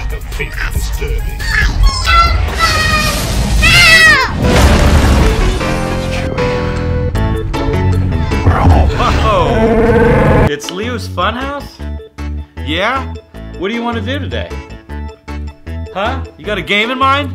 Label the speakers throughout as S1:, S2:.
S1: lack of faith disturbing.
S2: Whoa! It's Leo's Funhouse? Yeah? What do you want to do today? Huh? You got a game in mind?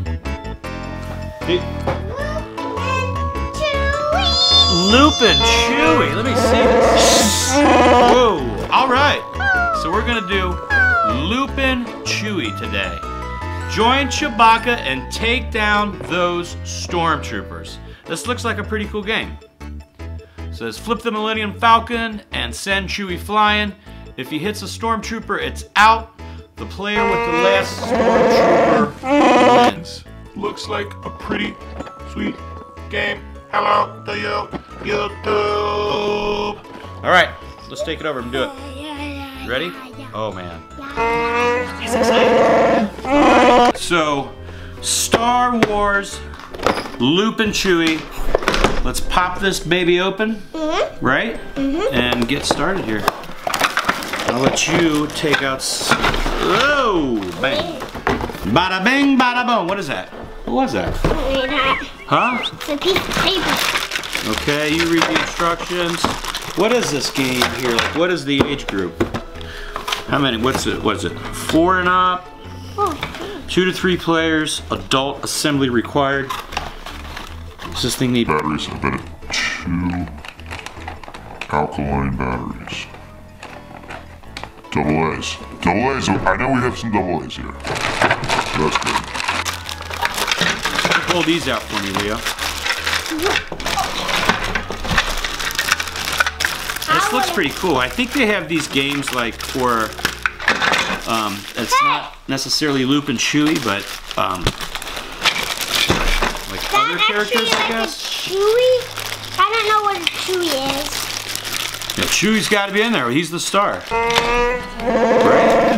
S2: Loopin Chewie. Let me see this. Whoa. Alright. So we're going to do Loopin Chewie today. Join Chewbacca and take down those stormtroopers. This looks like a pretty cool game. It says flip the Millennium Falcon and send Chewie flying. If he hits a stormtrooper, it's out. The player with the last stormtrooper wins.
S1: Looks like a pretty sweet game. Hello to you, YouTube.
S2: Alright, let's take it over and do it. Ready? Oh man. He's excited. So, Star Wars Loopin Chewie. Let's pop this baby open, right? And get started here. I'll let you take out. Oh, bang. Bada bing, bada boom. What is that? What was that? Huh?
S3: It's a piece of paper.
S2: Okay, you read the instructions. What is this game here? Like, what is the age group? How many? What's it? What is it? 4 and up. 2 to 3 players. Adult assembly required. Does this thing need
S1: batteries? I bet 2 alkaline batteries. Double A's. Double A's. I know we have some double A's here. That's good.
S2: Pull these out for me, Leo. This looks pretty cool. I think they have these games like for, it's not necessarily Loopin Chewie, but like other characters, I guess.
S3: Chewie? I don't know what a Chewie is.
S2: Yeah, Chewie's got to be in there. He's the star. Right?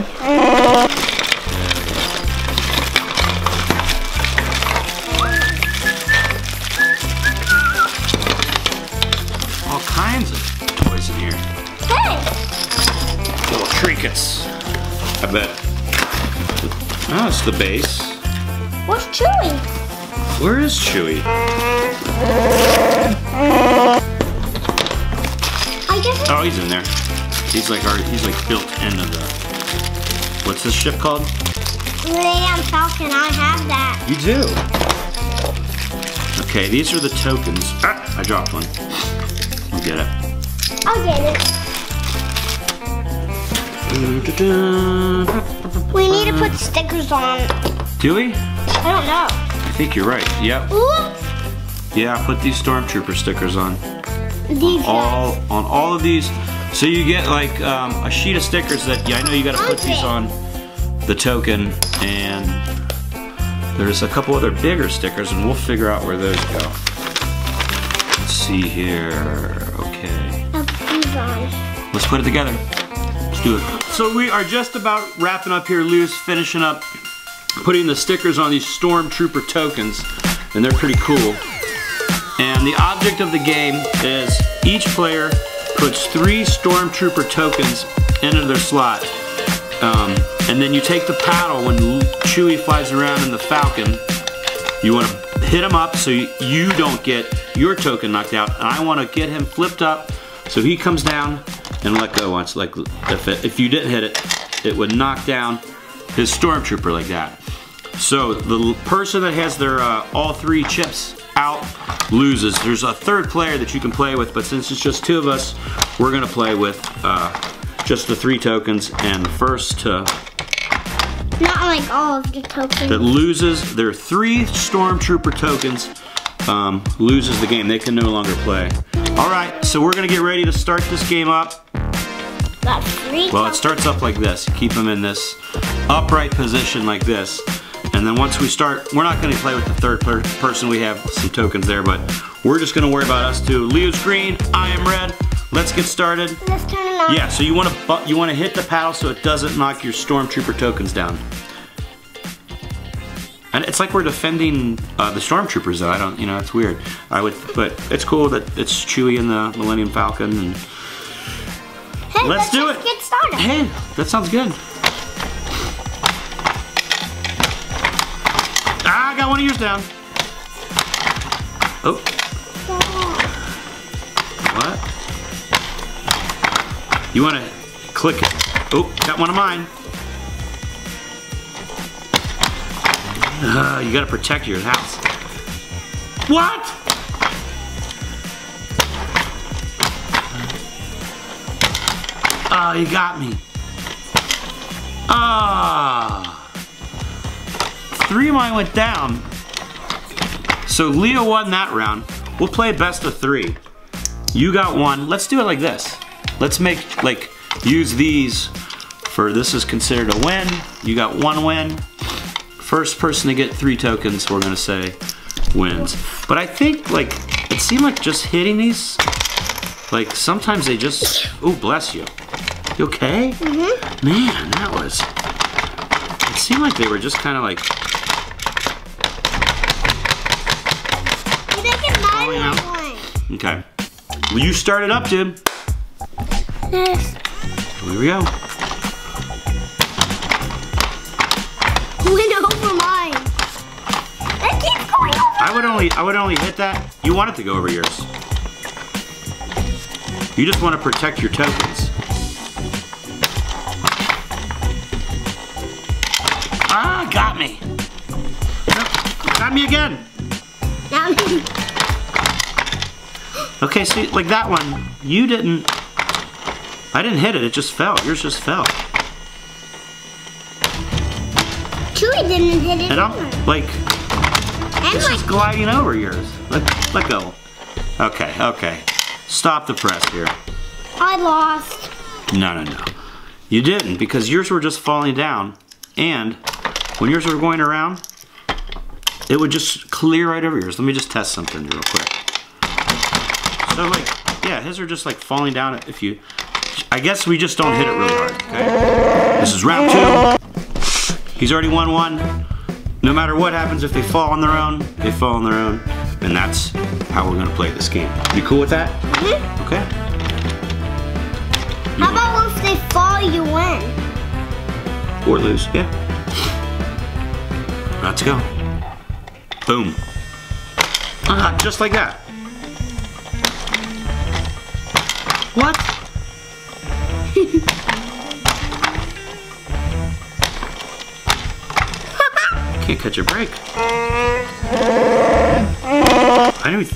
S2: All kinds of toys in here.
S3: Hey!
S2: Little trinkets. I bet. Oh, it's the base.
S3: Where's Chewie?
S2: Where is Chewie? Oh, he's in there. He's like built into the. What's this ship called?
S3: Millennium Falcon. I have that.
S2: You do. Okay, these are the tokens. Ah, I dropped one. I'll get it.
S3: I'll get it. We need to put stickers on.
S2: Do we?
S3: I don't know.
S2: I think you're right. Yep.
S3: Ooh.
S2: Yeah, put these stormtrooper stickers on.
S3: These
S2: on all of these. So you get like a sheet of stickers that I know you got to put these on the token, and there's a couple other bigger stickers, and we'll figure out where those go. Let's see here. Okay.
S3: I'll put these on.
S2: Let's put it together. Let's do it. So we are just about wrapping up here, Lou's finishing up putting the stickers on these stormtrooper tokens, and they're pretty cool. And the object of the game is each player puts 3 stormtrooper tokens into their slot. And then you take the paddle when Chewie flies around in the Falcon. You want to hit him up so you don't get your token knocked out. And I want to get him flipped up so he comes down and let go once. Like if you didn't hit it, it would knock down his stormtrooper like that. So the person that has their all 3 chips out loses. There's a 3rd player that you can play with, but since it's just 2 of us, we're gonna play with just the 3 tokens, and the first to
S3: Not like all of the tokens.
S2: that loses their 3 stormtrooper tokens loses the game. They can no longer play. All right, so we're gonna get ready to start this game up.
S3: Got 3
S2: Well, it starts up like this. Keep them in this upright position like this. And then once we start, we're not going to play with the 3rd person. We have some tokens there, but we're just going to worry about us two. Leo's green, I am red. Let's get started.
S3: Let's turn it on.
S2: Yeah, so you want to hit the paddle so it doesn't knock your stormtrooper tokens down. And it's like we're defending the stormtroopers, though. I don't, you know, it's weird. But it's cool that it's Chewie and the Millennium Falcon. And
S3: Hey,
S2: let's do it.
S3: Get started.
S2: Hey, that sounds good. got one of yours down. Oh. What? You want to click it. Oh, got one of mine. You got to protect your house. What? Oh, you got me. Ah. 3 of mine went down. So Leo won that round. We'll play best of 3. You got 1. Let's do it like this. Let's make, like, use these for, this is considered a win. You got 1 win. First person to get 3 tokens, we're gonna say, wins. But I think, like, it seemed like just hitting these, like, sometimes they just, oh, bless you. You okay? Mm-hmm. Man, that was, it seemed like they were just kind of like, falling out. Okay. Well, you start it up, dude.
S3: Yes.
S2: Here we go.
S3: Went over mine. It keeps going over.
S2: I would only hit that. You want it to go over yours. You just want to protect your tokens. Ah, got me. No, got me again.
S3: Now me.
S2: Okay, see, like that one, you didn't. I didn't hit it. It just fell. Yours just fell.
S3: Chewie didn't hit it.
S2: And I'm like, this is gliding over yours. Let go. Okay, okay. Stop the press here.
S3: I lost.
S2: No. You didn't, because yours were just falling down. And when yours were going around, it would just clear right over yours. Let me just test something real quick. So like, yeah, his are just like falling down if you, I guess we just don't hit it really hard, okay? This is round 2. He's already won 1. No matter what happens, if they fall on their own, they fall on their own. And that's how we're gonna play this game. You cool with that? Mm-hmm. Okay.
S3: How about if they fall, you win?
S2: Or lose, yeah. Let's go. Boom. Just like that. What? Can't catch a break. I knew.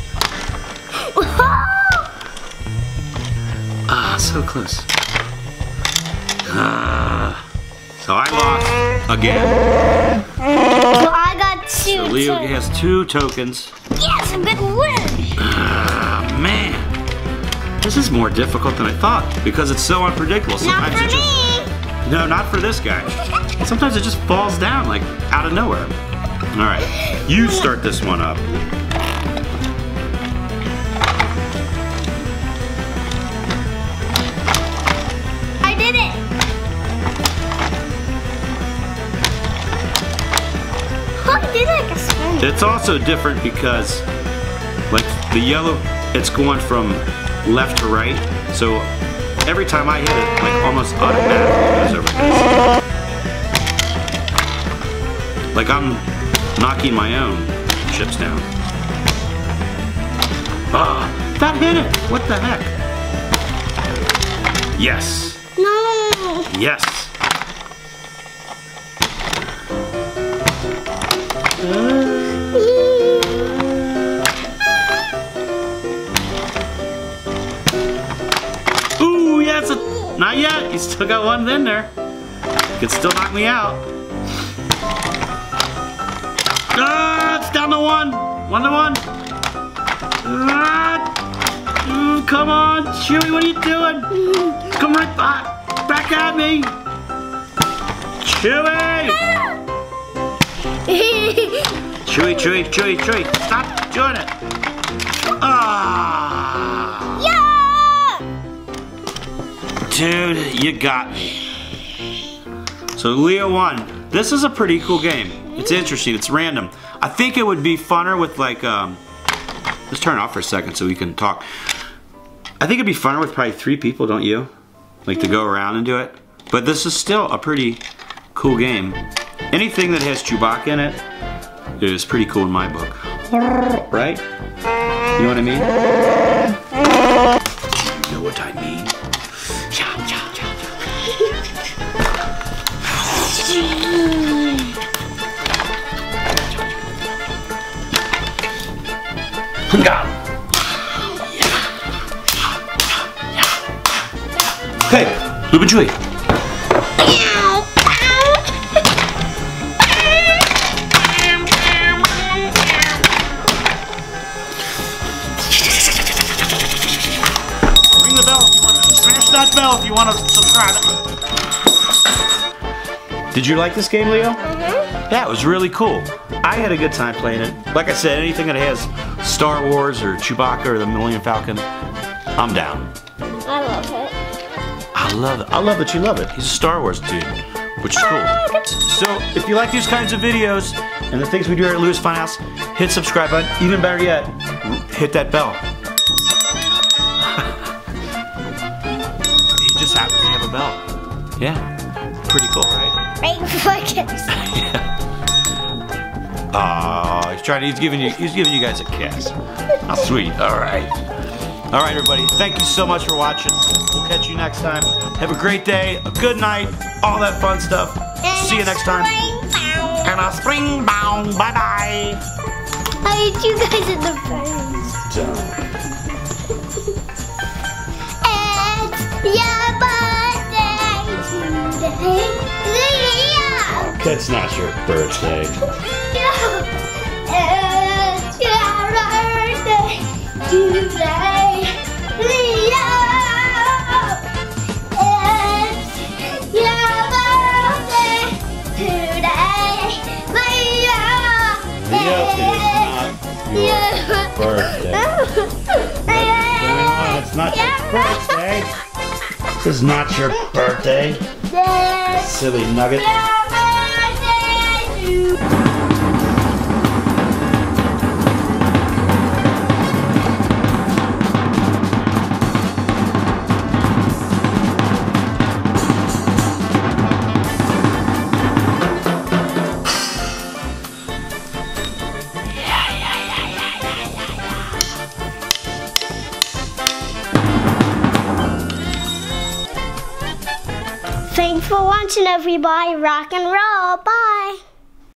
S2: So close. So I lost again.
S3: Well, I got 2.
S2: So Leo has 2 tokens.
S3: Yes, I'm gonna win.
S2: Man, this is more difficult than I thought because it's so unpredictable.
S3: Not for me.
S2: No, not for this guy. Sometimes it just falls down like out of nowhere. All right, you start this one up.
S3: I did it. I did like a spin.
S2: It's also different because, like the yellow, it's going from left to right. So every time I hit it, like almost automatically goes over this. Like I'm knocking my own chips down. Ah, that hit it. What the heck? Yes.
S3: No.
S2: Yes. Ooh, yeah, it's a, not yet. You still got one in there. You can still knock me out. Ah, it's down to 1. 1 to 1. Ah, come on, Chewie, what are you doing? Come right back at me. Chewie! Chewie, stop doing it. Ah!
S3: Yeah!
S2: Dude, you got me. So Leo won. This is a pretty cool game. It's interesting, it's random. I think it would be funner with like, let's turn it off for a second so we can talk. I think it'd be funner with probably 3 people, don't you? Like to go around and do it. But this is still a pretty cool game. Anything that has Chewbacca in it, is pretty cool in my book. Right? You know what I mean? You know what I mean? Okay, Loopin Chewie.
S1: Ring the bell if you want to. Smash that bell if you want to subscribe.
S2: Did you like this game, Leo? Yeah, it was really cool. I had a good time playing it. Like I said, anything that has Star Wars or Chewbacca or the Millennium Falcon, I'm down.
S3: I love it.
S2: I love it. I love that you love it. He's a Star Wars dude, which is cool. So, if you like these kinds of videos and the things we do here at Lou's FunHouse, hit subscribe button. Even better yet, hit that bell. He just happens to have a bell. Yeah, pretty cool, right?
S3: Right before kiss.
S2: Oh, he's giving you guys a kiss. How sweet. All right, everybody. Thank you so much for watching. We'll catch you next time. Have a great day, a good night, all that fun stuff. See you next time. And a spring bound. Bye bye.
S3: I hate you guys in the face. It's your birthday today. Leo.
S2: That's not your birthday.
S3: It's your birthday today. Leo. It's your birthday today. Leo.
S2: Leo, it's not your birthday. It's not your birthday. This is not your birthday. Silly nugget.
S3: Thanks for watching, everybody. Rock and roll. Bye.